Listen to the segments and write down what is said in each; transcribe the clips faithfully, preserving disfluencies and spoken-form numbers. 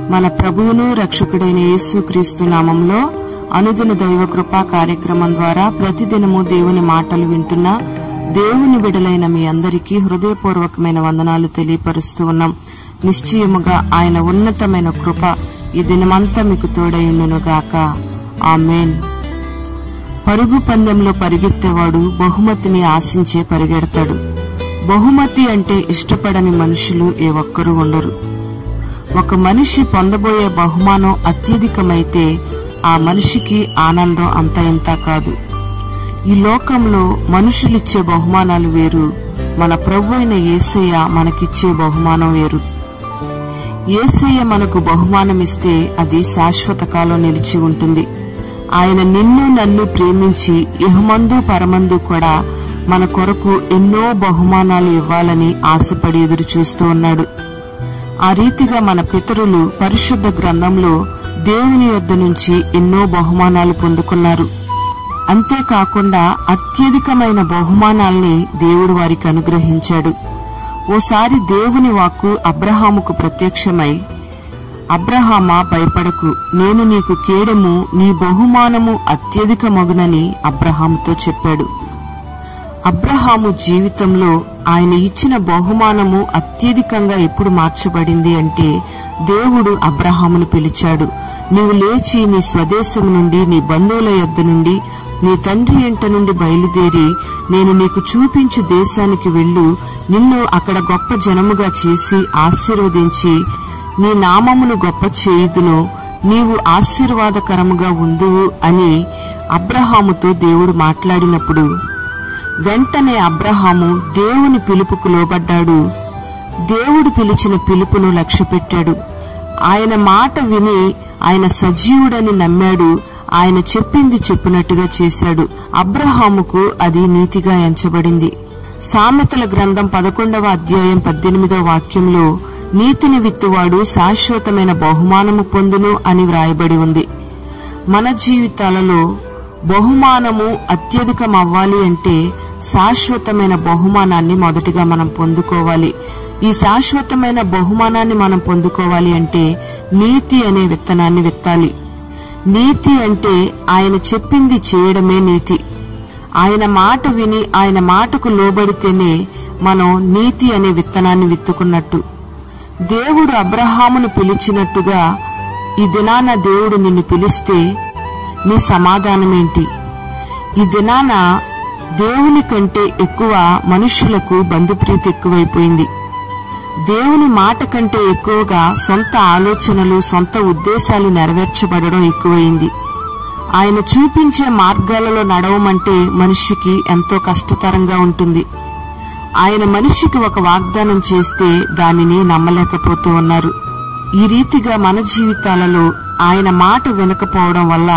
మన ప్రభువును రక్షకుడైన యేసుక్రీస్తు నామంలో అనుదిన దైవ కృపా కార్యక్రమం ద్వారా ప్రతిదినము దేవుని మాటలు వింటున్న దేవుని బిడ్డలైన మీ అందరికీ హృదయపూర్వకమైన వందనాలు తెలియపరుస్తూ ఉన్నాం. నిశ్చయముగా ఆయన ఉన్నతమైన కృప ఈ దినమంతా మీకు తోడైయుండునుగాక. ఆమేన్. పరుగు పందెంలో పరిగెత్తేవాడు బహుమతిని ఆశించే పరిగెడతాడు. బహుమతి అంటే ఇష్టపడని మనుషులు ఏ ఒక్కరూ ఉండరు. ఒక మనిషి పొందబోయే బహుమానం అత్యధికమైతే ఆ మనిషికి ఆనందం అంత ఇంత కాదు. ఈ లోకంలో మనుషులిచ్చే బహుమానాలు వేరు, మన ప్రభు అయిన యేసయ్య మనకిచ్చే బహుమానం వేరు. యేసయ్య మనకు బహుమానమిస్తే అది శాశ్వత కాలం నిలిచి ఉంటుంది. ఆయన నిన్ను నన్ను ప్రేమించి ఇహమందు పరమందు కూడా మన కొరకు ఎన్నో బహుమానాలు ఇవ్వాలని ఆశపడి ఎదురు చూస్తూ ఉన్నాడు. ఆ రీతిగా మన పితరులు పరిశుద్ధ గ్రంథంలో దేవుని యొద్ద నుంచి ఎన్నో బహుమానాలు పొందుకున్నారు. అంతేకాకుండా అత్యధికమైన బహుమానాల్ని దేవుడు వారికి అనుగ్రహించాడు. ఓసారి దేవుని వాక్కు అబ్రహాముకు ప్రత్యక్షమై, అబ్రహామా భయపడకు, నేను నీకు కేడము, నీ బహుమానము అత్యధికమగునని అబ్రహాముతో చెప్పాడు. అబ్రహాము జీవితంలో ఆయన ఇచ్చిన బహుమానము అత్యధికంగా ఎప్పుడు మార్చబడింది అంటే, దేవుడు అబ్రహామును పిలిచాడు. నీవు లేచి నీ స్వదేశం నుండి, నీ బంధువుల యొద్ద నుండి, నీ తండ్రి ఇంట నుండి బయలుదేరి నేను నీకు చూపించు దేశానికి వెళ్ళు. నిన్ను అక్కడ గొప్ప జనముగా చేసి ఆశీర్వదించి నీ నామమును గొప్ప చేయుదును, నీవు ఆశీర్వాదకరముగా ఉందువు అని అబ్రహాముతో దేవుడు మాట్లాడినప్పుడు వెంటనే అబ్రహాము దేవుని పిలుపుకు లోబడ్డాడు. దేవుడు పిలిచిన పిలుపును లక్ష్యపెట్టాడు. ఆయన మాట విని ఆయన సజీవుడని నమ్మాడు. ఆయన చెప్పింది చెప్పినట్టుగా చేశాడు. అబ్రహాముకు అది నీతిగా ఎంచబడింది. సామెతల గ్రంథం పదకొండవ అధ్యాయం పద్దెనిమిదవ వాక్యంలో నీతిని విత్తువాడు శాశ్వతమైన బహుమానము పొందును అని వ్రాయబడి ఉంది. మన జీవితాలలో బహుమానము అత్యధికం అవ్వాలి అంటే శాశ్వతమైన బహుమానాన్ని మొదటిగా మనం పొందుకోవాలి. ఈ శాశ్వతమైన బహుమానాన్ని మనం పొందుకోవాలి అంటే నీతి అనే విత్తనాన్ని విత్తాలి. నీతి అంటే ఆయన చెప్పింది చేయడమే నీతి. ఆయన మాట విని ఆయన మాటకు లోబడితేనే మనం నీతి అనే విత్తనాన్ని విత్తుకున్నట్టు. దేవుడు అబ్రహామును పిలిచినట్టుగా ఈ దినాన దేవుడు నిన్ను పిలిస్తే నీ సమాధానమేంటి? ఈ దినాన దేవుని కంటే ఎక్కువ మనుష్యులకు బంధుప్రీతి ఎక్కువైపోయింది. దేవుని మాట కంటే ఎక్కువగా సొంత ఆలోచనలు, సొంత ఉద్దేశాలు నెరవేర్చబడడం ఎక్కువైంది. ఆయన చూపించే మార్గాలలో నడవమంటే మనిషికి ఎంతో కష్టతరంగా ఉంటుంది. ఆయన మనిషికి ఒక వాగ్దానం చేస్తే దానిని నమ్మలేకపోతూ ఉన్నారు. ఈ రీతిగా మన జీవితాలలో ఆయన మాట వినకపోవడం వల్ల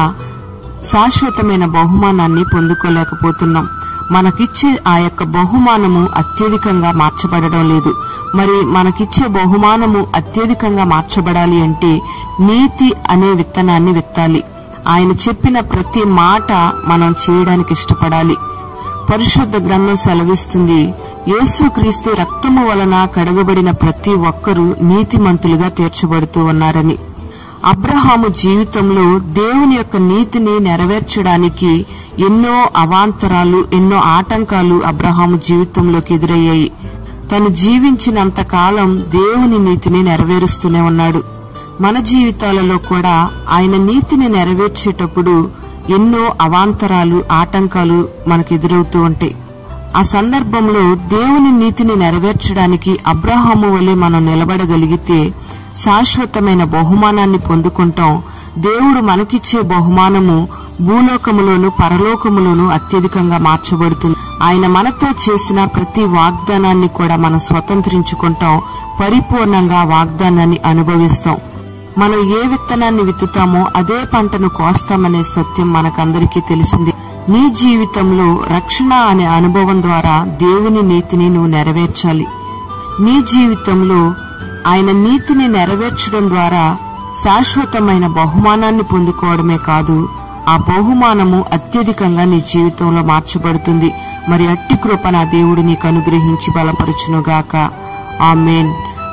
శాశ్వతమైన బహుమానాన్ని పొందుకోలేకపోతున్నాం. మనకిచ్చే ఆ యొక్క బహుమానము అత్యధికంగా మార్చబడడం లేదు. మరి మనకిచ్చే బహుమానము అత్యధికంగా మార్చబడాలి అంటే నీతి అనే విత్తనాన్ని విత్తాలి. ఆయన చెప్పిన ప్రతి మాట మనం చేయడానికి ఇష్టపడాలి. పరిశుద్ధ గ్రంథం సెలవిస్తుంది, యేసుక్రీస్తు రక్తము వలన కడగబడిన ప్రతి ఒక్కరూ నీతిమంతులుగా తీర్చబడుతూ ఉన్నారని. అబ్రహాము జీవితంలో దేవుని యొక్క నీతిని నెరవేర్చడానికి ఎన్నో అవాంతరాలు, ఎన్నో ఆటంకాలు అబ్రహాము జీవితంలోకి ఎదురయ్యాయి. తను జీవించినంత కాలం దేవుని నీతిని నెరవేరుస్తూనే ఉన్నాడు. మన జీవితాలలో కూడా ఆయన నీతిని నెరవేర్చేటప్పుడు ఎన్నో అవాంతరాలు, ఆటంకాలు మనకు ఎదురవుతూ ఉంటాయి. ఆ సందర్భంలో దేవుని నీతిని నెరవేర్చడానికి అబ్రహాము వలె మనం నిలబడగలిగితే శాశ్వతమైన బహుమానాన్ని పొందుకుంటాం. దేవుడు మనకిచ్చే బహుమానము భూలోకములోను పరలోకములోను అత్యధికంగా మార్చబడుతుంది. ఆయన మనతో చేసిన ప్రతి వాగ్దానాన్ని కూడా మనం స్వతంత్రించుకుంటాం. పరిపూర్ణంగా వాగ్దానాన్ని అనుభవిస్తాం. మనం ఏ విత్తనాన్ని విత్తుతామో అదే పంటను కోస్తామనే సత్యం మనకందరికీ తెలిసింది. నీ జీవితంలో రక్షణ అనే అనుభవం ద్వారా దేవుని నీతిని నువ్వు నెరవేర్చాలి. నీ జీవితంలో ఆయన నీతిని నెరవేర్చడం ద్వారా శాశ్వతమైన బహుమానాన్ని పొందుకోవడమే కాదు, ఆ బహుమానము అత్యధికంగా నీ జీవితంలో మార్చబడుతుంది. మరి అట్టి కృప నా దేవుడు నీకు అనుగ్రహించి బలపరచునుగాక. ఆమేన్.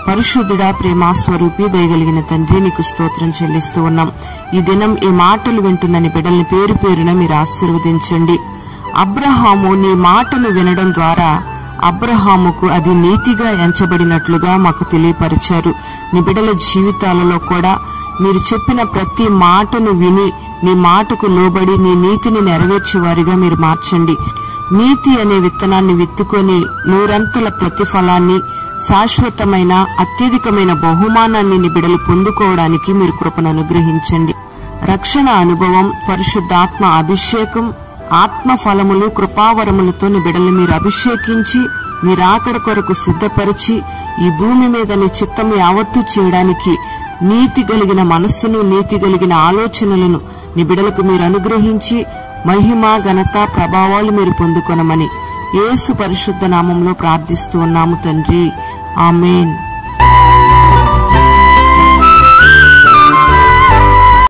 పరిశుద్ధుడా, ప్రేమ స్వరూపి, దయగలిగిన తండ్రి, నీకు స్తోత్రం చెల్లిస్తూ ఉన్నాం. ఈ దినం ఈ మాటలు వింటున్న బిడ్డల్ని పేరు పేరున మీరు ఆశీర్వదించండి. అబ్రహాము నీ మాటను వినడం ద్వారా అబ్రహాముకు అది నీతిగా ఎంచబడినట్లుగా మాకు తెలియపరిచారు. నీ బిడ్డల జీవితాలలో కూడా మీరు చెప్పిన ప్రతి మాటను విని నీ మాటకు లోబడి నీ నీతిని నెరవేర్చేవారిగా మీరు మార్చండి. నీతి అనే విత్తనాన్ని విత్తుకొని నూరంతల ప్రతిఫలాన్ని, శాశ్వతమైన అత్యధికమైన బహుమానాన్ని నీ బిడ్డలు పొందుకోవడానికి మీరు కృపను అనుగ్రహించండి. రక్షణ అనుభవం, పరిశుద్ధాత్మ అభిషేకం, ఆత్మ ఫలములు, కృపావరములతో నీ బిడ్డలు మీరు అభిషేకించి నీ రాకడ కొరకు సిద్ధపరిచి ఈ భూమి మీద నీ చిత్తము యావత్తు చేయడానికి నీతి కలిగిన మనస్సును, నీతి కలిగిన ఆలోచనలను నీ బిడ్డలకు మీరు అనుగ్రహించి మహిమ, ఘనత, ప్రభావాలు మీరు పొందుకొనమని యేసు పరిశుద్ధ నామంలో ప్రార్థిస్తూ ఉన్నాము తండ్రి. ఆమేన్.